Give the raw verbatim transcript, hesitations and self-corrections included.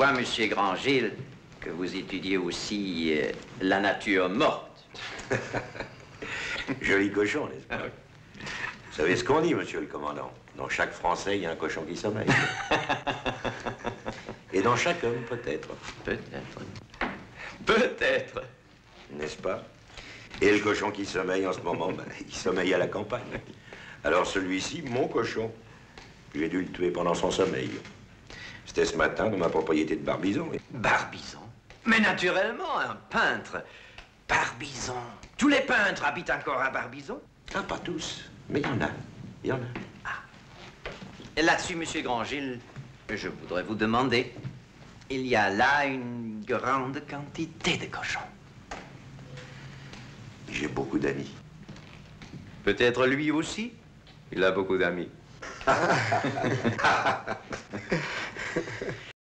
vois, monsieur Grandgilles, que vous étudiez aussi euh, la nature morte. Joli cochon, n'est-ce pas? Vous savez ce qu'on dit, monsieur le commandant? Dans chaque Français, il y a un cochon qui sommeille. Et dans chaque homme, peut-être. Peut-être. Peut-être. N'est-ce pas? Et le cochon qui sommeille en ce moment, ben, il sommeille à la campagne. Alors celui-ci, mon cochon, j'ai dû le tuer pendant son sommeil. C'était ce matin dans ma propriété de Barbizon. Barbizon? Mais naturellement, un peintre. Barbizon. Tous les peintres habitent encore à Barbizon? Ah, pas tous, mais il y en a. Il y en a. Ah. Et là-dessus, monsieur Grandgilles, je voudrais vous demander, il y a là une grande quantité de cochons. J'ai beaucoup d'amis. Peut-être lui aussi? Il a beaucoup d'amis.